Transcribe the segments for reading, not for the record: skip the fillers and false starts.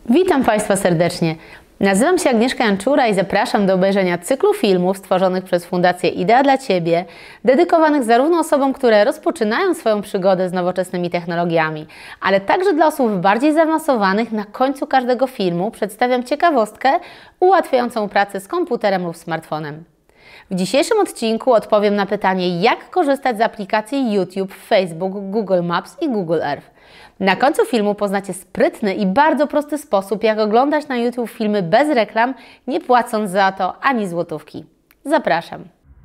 Witam Państwa serdecznie. Nazywam się Agnieszka Janczura i zapraszam do obejrzenia cyklu filmów stworzonych przez Fundację Idea dla Ciebie, dedykowanych zarówno osobom, które rozpoczynają swoją przygodę z nowoczesnymi technologiami, ale także dla osób bardziej zaawansowanych. Na końcu każdego filmu przedstawiam ciekawostkę ułatwiającą pracę z komputerem lub smartfonem. W dzisiejszym odcinku odpowiem na pytanie, jak korzystać z aplikacji YouTube, Facebook, Google Maps i Google Earth. Na końcu filmu poznacie sprytny i bardzo prosty sposób, jak oglądać na YouTube filmy bez reklam, nie płacąc za to ani złotówki. Zapraszam!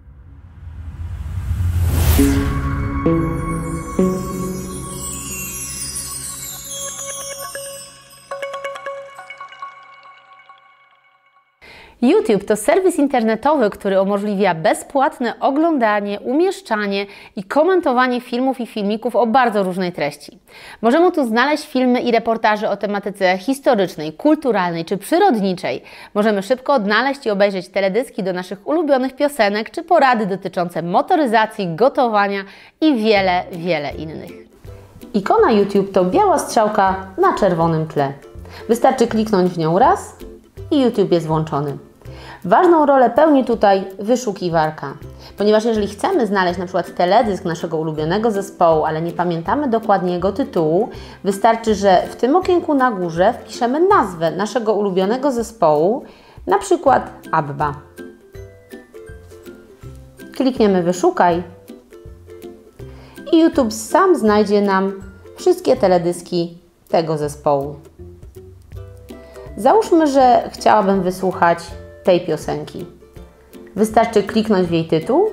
YouTube to serwis internetowy, który umożliwia bezpłatne oglądanie, umieszczanie i komentowanie filmów i filmików o bardzo różnej treści. Możemy tu znaleźć filmy i reportaże o tematyce historycznej, kulturalnej czy przyrodniczej. Możemy szybko odnaleźć i obejrzeć teledyski do naszych ulubionych piosenek czy porady dotyczące motoryzacji, gotowania i wiele innych. Ikona YouTube to biała strzałka na czerwonym tle. Wystarczy kliknąć w nią raz i YouTube jest włączony. Ważną rolę pełni tutaj wyszukiwarka, ponieważ jeżeli chcemy znaleźć na przykład teledysk naszego ulubionego zespołu, ale nie pamiętamy dokładnie jego tytułu, wystarczy, że w tym okienku na górze wpiszemy nazwę naszego ulubionego zespołu, na przykład ABBA. Klikniemy wyszukaj i YouTube sam znajdzie nam wszystkie teledyski tego zespołu. Załóżmy, że chciałabym wysłuchać tej piosenki. Wystarczy kliknąć w jej tytuł.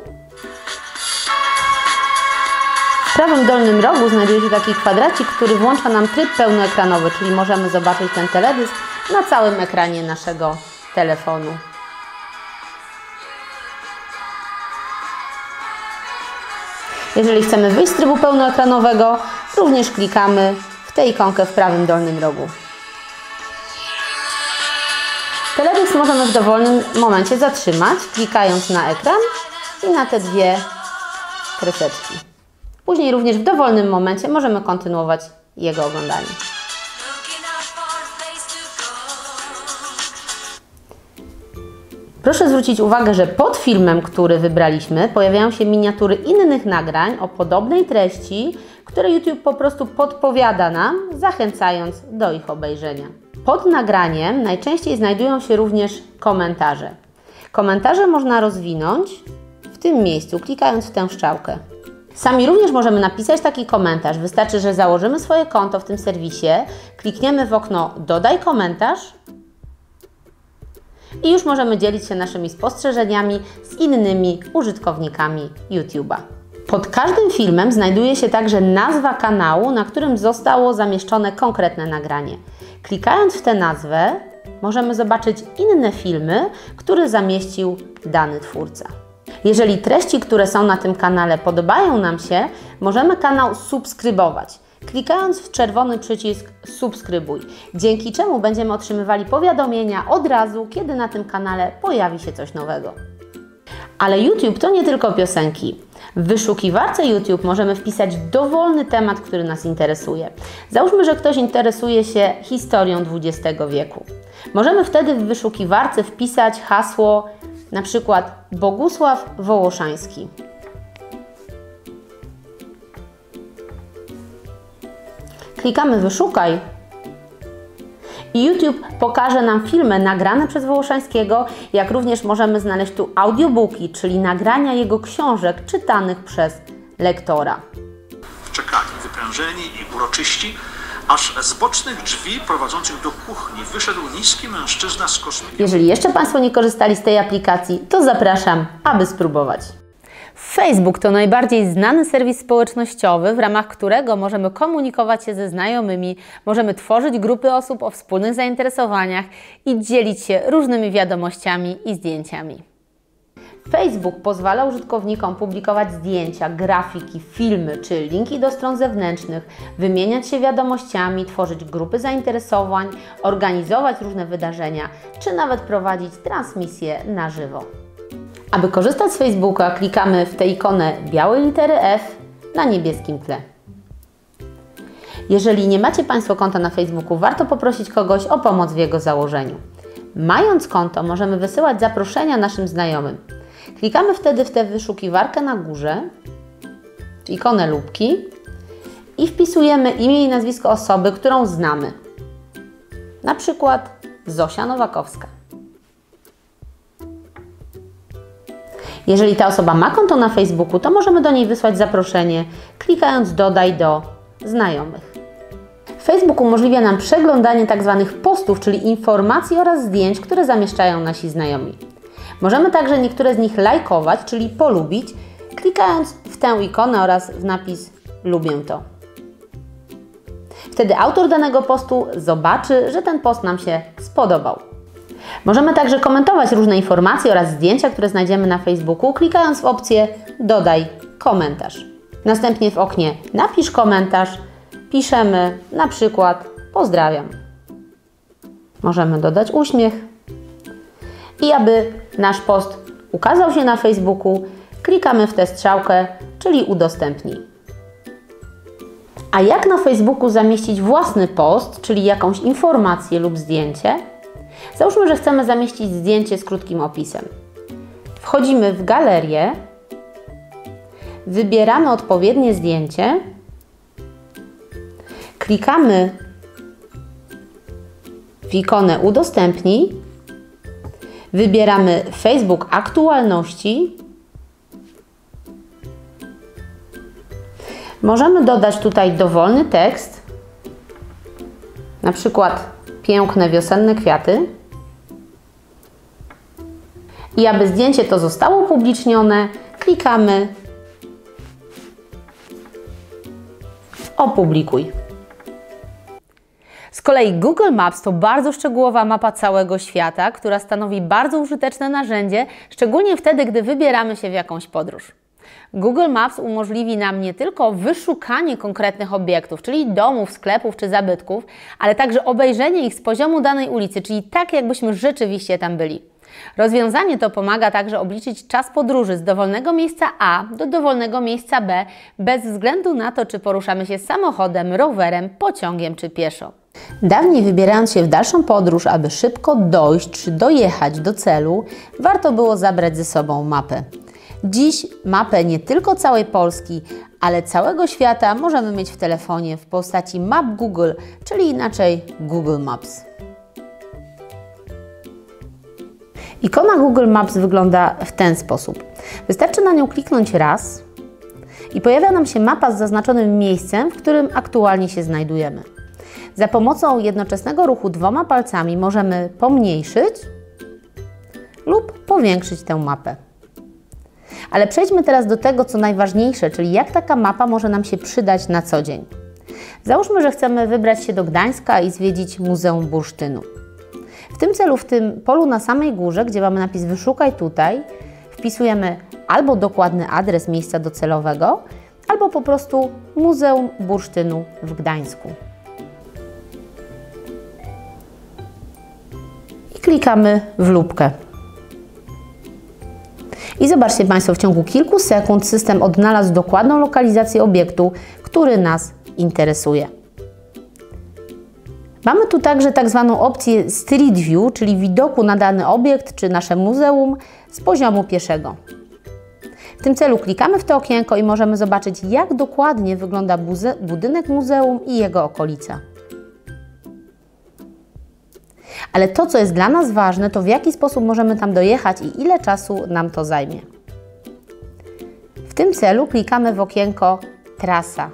W prawym dolnym rogu znajduje się taki kwadracik, który włącza nam tryb pełnoekranowy, czyli możemy zobaczyć ten teledysk na całym ekranie naszego telefonu. Jeżeli chcemy wyjść z trybu pełnoekranowego, również klikamy w tę ikonkę w prawym dolnym rogu. Teledysk możemy w dowolnym momencie zatrzymać, klikając na ekran i na te dwie kreseczki. Później również w dowolnym momencie możemy kontynuować jego oglądanie. Proszę zwrócić uwagę, że pod filmem, który wybraliśmy, pojawiają się miniatury innych nagrań o podobnej treści, które YouTube po prostu podpowiada nam, zachęcając do ich obejrzenia. Pod nagraniem najczęściej znajdują się również komentarze. Komentarze można rozwinąć w tym miejscu, klikając w tę strzałkę. Sami również możemy napisać taki komentarz. Wystarczy, że założymy swoje konto w tym serwisie, klikniemy w okno Dodaj komentarz i już możemy dzielić się naszymi spostrzeżeniami z innymi użytkownikami YouTube'a. Pod każdym filmem znajduje się także nazwa kanału, na którym zostało zamieszczone konkretne nagranie. Klikając w tę nazwę możemy zobaczyć inne filmy, które zamieścił dany twórca. Jeżeli treści, które są na tym kanale podobają nam się, możemy kanał subskrybować, klikając w czerwony przycisk subskrybuj, dzięki czemu będziemy otrzymywali powiadomienia od razu, kiedy na tym kanale pojawi się coś nowego. Ale YouTube to nie tylko piosenki. W wyszukiwarce YouTube możemy wpisać dowolny temat, który nas interesuje. Załóżmy, że ktoś interesuje się historią XX wieku. Możemy wtedy w wyszukiwarce wpisać hasło na przykład Bogusław Wołoszański. Klikamy wyszukaj i YouTube pokaże nam filmy nagrane przez Wołoszańskiego, jak również możemy znaleźć tu audiobooki, czyli nagrania jego książek czytanych przez lektora. Czekali, wyprężeni i uroczyści, aż z bocznych drzwi prowadzących do kuchni wyszedł niski mężczyzna z koszykiem. Jeżeli jeszcze Państwo nie korzystali z tej aplikacji, to zapraszam, aby spróbować. Facebook to najbardziej znany serwis społecznościowy, w ramach którego możemy komunikować się ze znajomymi, możemy tworzyć grupy osób o wspólnych zainteresowaniach i dzielić się różnymi wiadomościami i zdjęciami. Facebook pozwala użytkownikom publikować zdjęcia, grafiki, filmy czy linki do stron zewnętrznych, wymieniać się wiadomościami, tworzyć grupy zainteresowań, organizować różne wydarzenia czy nawet prowadzić transmisje na żywo. Aby korzystać z Facebooka, klikamy w tę ikonę białej litery F na niebieskim tle. Jeżeli nie macie Państwo konta na Facebooku, warto poprosić kogoś o pomoc w jego założeniu. Mając konto, możemy wysyłać zaproszenia naszym znajomym. Klikamy wtedy w tę wyszukiwarkę na górze, w ikonę lupki i wpisujemy imię i nazwisko osoby, którą znamy. Na przykład Zosia Nowakowska. Jeżeli ta osoba ma konto na Facebooku, to możemy do niej wysłać zaproszenie, klikając Dodaj do znajomych. Facebook umożliwia nam przeglądanie tzw. postów, czyli informacji oraz zdjęć, które zamieszczają nasi znajomi. Możemy także niektóre z nich lajkować, czyli polubić, klikając w tę ikonę oraz w napis Lubię to. Wtedy autor danego postu zobaczy, że ten post nam się spodobał. Możemy także komentować różne informacje oraz zdjęcia, które znajdziemy na Facebooku, klikając w opcję Dodaj komentarz. Następnie w oknie Napisz komentarz piszemy na przykład Pozdrawiam. Możemy dodać uśmiech. I aby nasz post ukazał się na Facebooku, klikamy w tę strzałkę, czyli Udostępnij. A jak na Facebooku zamieścić własny post, czyli jakąś informację lub zdjęcie? Załóżmy, że chcemy zamieścić zdjęcie z krótkim opisem. Wchodzimy w galerię, wybieramy odpowiednie zdjęcie, klikamy w ikonę Udostępnij, wybieramy Facebook Aktualności. Możemy dodać tutaj dowolny tekst, na przykład piękne wiosenne kwiaty. I aby zdjęcie to zostało upublicznione, klikamy w Opublikuj. Z kolei Google Maps to bardzo szczegółowa mapa całego świata, która stanowi bardzo użyteczne narzędzie, szczególnie wtedy, gdy wybieramy się w jakąś podróż. Google Maps umożliwi nam nie tylko wyszukanie konkretnych obiektów, czyli domów, sklepów czy zabytków, ale także obejrzenie ich z poziomu danej ulicy, czyli tak, jakbyśmy rzeczywiście tam byli. Rozwiązanie to pomaga także obliczyć czas podróży z dowolnego miejsca A do dowolnego miejsca B, bez względu na to, czy poruszamy się samochodem, rowerem, pociągiem czy pieszo. Dawniej, wybierając się w dalszą podróż, aby szybko dojść czy dojechać do celu, warto było zabrać ze sobą mapę. Dziś mapę nie tylko całej Polski, ale całego świata możemy mieć w telefonie w postaci map Google, czyli inaczej Google Maps. Ikona Google Maps wygląda w ten sposób. Wystarczy na nią kliknąć raz i pojawia nam się mapa z zaznaczonym miejscem, w którym aktualnie się znajdujemy. Za pomocą jednoczesnego ruchu dwoma palcami możemy pomniejszyć lub powiększyć tę mapę. Ale przejdźmy teraz do tego, co najważniejsze, czyli jak taka mapa może nam się przydać na co dzień. Załóżmy, że chcemy wybrać się do Gdańska i zwiedzić Muzeum Bursztynu. W tym celu w tym polu na samej górze, gdzie mamy napis Wyszukaj tutaj, wpisujemy albo dokładny adres miejsca docelowego, albo po prostu Muzeum Bursztynu w Gdańsku. I klikamy w lupkę. I zobaczcie Państwo, w ciągu kilku sekund system odnalazł dokładną lokalizację obiektu, który nas interesuje. Mamy tu także tak zwaną opcję Street View, czyli widoku na dany obiekt czy nasze muzeum z poziomu pieszego. W tym celu klikamy w to okienko i możemy zobaczyć, jak dokładnie wygląda budynek muzeum i jego okolica. Ale to, co jest dla nas ważne, to w jaki sposób możemy tam dojechać i ile czasu nam to zajmie. W tym celu klikamy w okienko Trasa.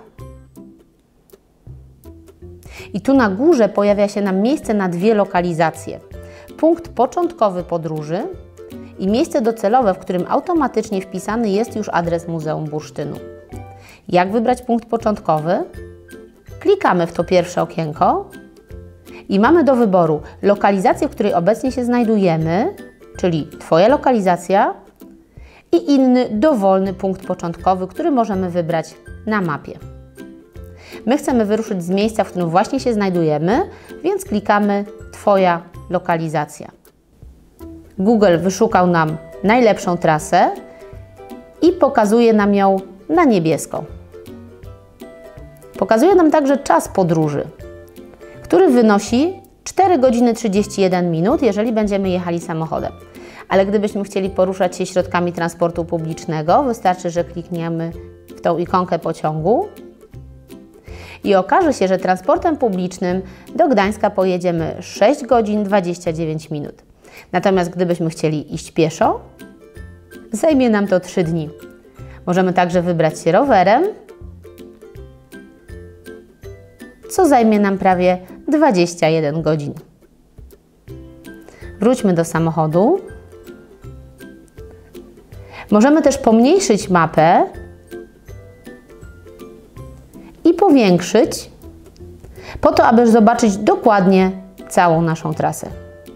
I tu na górze pojawia się nam miejsce na dwie lokalizacje. Punkt początkowy podróży i miejsce docelowe, w którym automatycznie wpisany jest już adres Muzeum Bursztynu. Jak wybrać punkt początkowy? Klikamy w to pierwsze okienko i mamy do wyboru lokalizację, w której obecnie się znajdujemy, czyli Twoja lokalizacja, i inny dowolny punkt początkowy, który możemy wybrać na mapie. My chcemy wyruszyć z miejsca, w którym właśnie się znajdujemy, więc klikamy Twoja lokalizacja. Google wyszukał nam najlepszą trasę i pokazuje nam ją na niebiesko. Pokazuje nam także czas podróży, który wynosi 4 godziny 31 minut, jeżeli będziemy jechali samochodem. Ale gdybyśmy chcieli poruszać się środkami transportu publicznego, wystarczy, że klikniemy w tą ikonkę pociągu i okaże się, że transportem publicznym do Gdańska pojedziemy 6 godzin 29 minut. Natomiast gdybyśmy chcieli iść pieszo, zajmie nam to 3 dni. Możemy także wybrać się rowerem, co zajmie nam prawie 21 godzin. Wróćmy do samochodu. Możemy też pomniejszyć mapę i powiększyć, po to, aby zobaczyć dokładnie całą naszą trasę.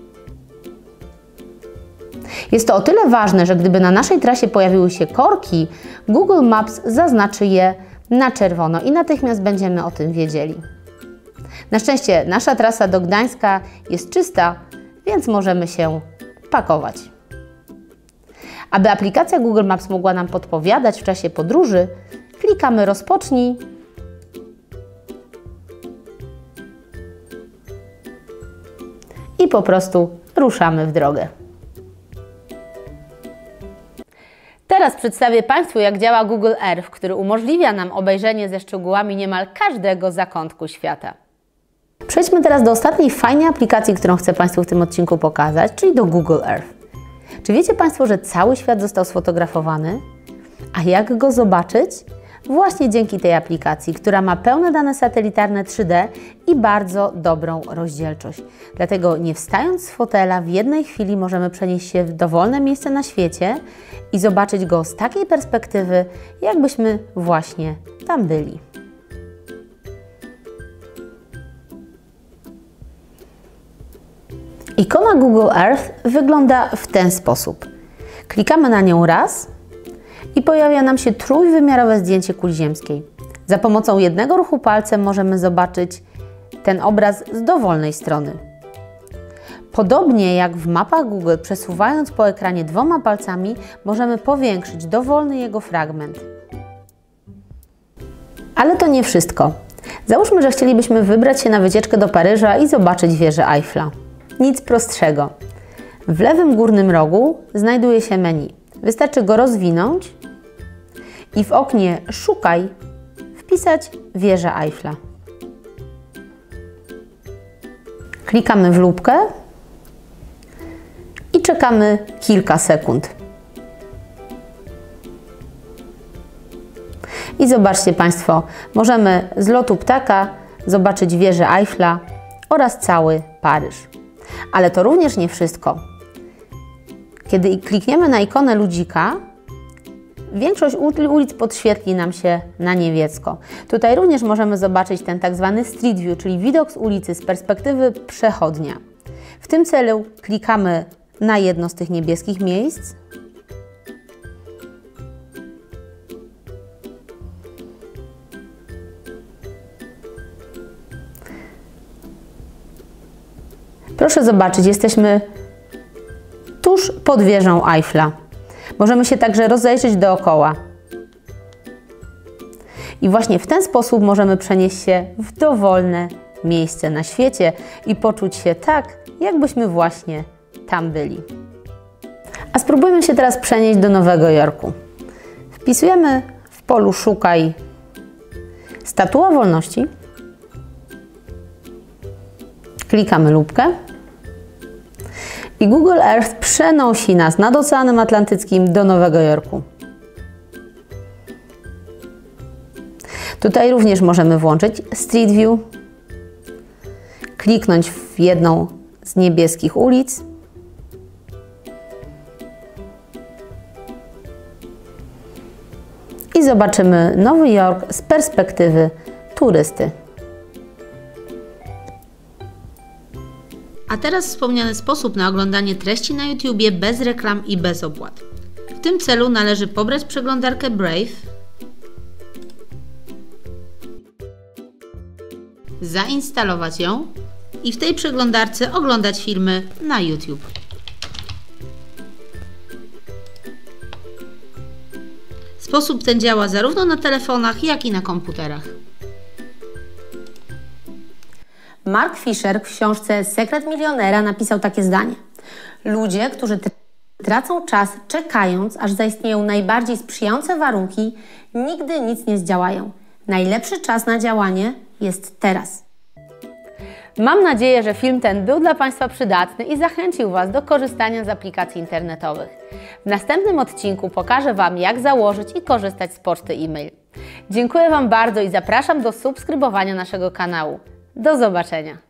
Jest to o tyle ważne, że gdyby na naszej trasie pojawiły się korki, Google Maps zaznaczy je na czerwono i natychmiast będziemy o tym wiedzieli. Na szczęście nasza trasa do Gdańska jest czysta, więc możemy się pakować. Aby aplikacja Google Maps mogła nam podpowiadać w czasie podróży, klikamy rozpocznij i po prostu ruszamy w drogę. Teraz przedstawię Państwu, jak działa Google Earth, który umożliwia nam obejrzenie ze szczegółami niemal każdego zakątku świata. Przejdźmy teraz do ostatniej fajnej aplikacji, którą chcę Państwu w tym odcinku pokazać, czyli do Google Earth. Czy wiecie Państwo, że cały świat został sfotografowany? A jak go zobaczyć? Właśnie dzięki tej aplikacji, która ma pełne dane satelitarne 3D i bardzo dobrą rozdzielczość. Dlatego nie wstając z fotela, w jednej chwili możemy przenieść się w dowolne miejsce na świecie i zobaczyć go z takiej perspektywy, jakbyśmy właśnie tam byli. Ikona Google Earth wygląda w ten sposób. Klikamy na nią raz i pojawia nam się trójwymiarowe zdjęcie kuli ziemskiej. Za pomocą jednego ruchu palcem możemy zobaczyć ten obraz z dowolnej strony. Podobnie jak w mapach Google, przesuwając po ekranie 2 palcami, możemy powiększyć dowolny jego fragment. Ale to nie wszystko. Załóżmy, że chcielibyśmy wybrać się na wycieczkę do Paryża i zobaczyć wieżę Eiffla. Nic prostszego. W lewym górnym rogu znajduje się menu. Wystarczy go rozwinąć i w oknie Szukaj wpisać wieżę Eiffla. Klikamy w lupkę i czekamy kilka sekund. I zobaczcie Państwo, możemy z lotu ptaka zobaczyć wieżę Eiffla oraz cały Paryż. Ale to również nie wszystko. Kiedy klikniemy na ikonę ludzika, większość ulic podświetli nam się na niebiesko. Tutaj również możemy zobaczyć ten tak zwany Street View, czyli widok z ulicy z perspektywy przechodnia. W tym celu klikamy na jedno z tych niebieskich miejsc. Proszę zobaczyć, jesteśmy tuż pod wieżą Eiffla. Możemy się także rozejrzeć dookoła. I właśnie w ten sposób możemy przenieść się w dowolne miejsce na świecie i poczuć się tak, jakbyśmy właśnie tam byli. A spróbujmy się teraz przenieść do Nowego Jorku. Wpisujemy w polu Szukaj Statua Wolności. Klikamy lupkę. I Google Earth przenosi nas nad Oceanem Atlantyckim do Nowego Jorku. Tutaj również możemy włączyć Street View, kliknąć w jedną z niebieskich ulic i zobaczymy Nowy Jork z perspektywy turysty. A teraz wspomniany sposób na oglądanie treści na YouTubie bez reklam i bez opłat. W tym celu należy pobrać przeglądarkę Brave, zainstalować ją i w tej przeglądarce oglądać filmy na YouTube. Sposób ten działa zarówno na telefonach, jak i na komputerach. Mark Fisher w książce Sekret milionera napisał takie zdanie. Ludzie, którzy tracą czas czekając, aż zaistnieją najbardziej sprzyjające warunki, nigdy nic nie zdziałają. Najlepszy czas na działanie jest teraz. Mam nadzieję, że film ten był dla Państwa przydatny i zachęcił Was do korzystania z aplikacji internetowych. W następnym odcinku pokażę Wam, jak założyć i korzystać z poczty e-mail. Dziękuję Wam bardzo i zapraszam do subskrybowania naszego kanału. Do zobaczenia!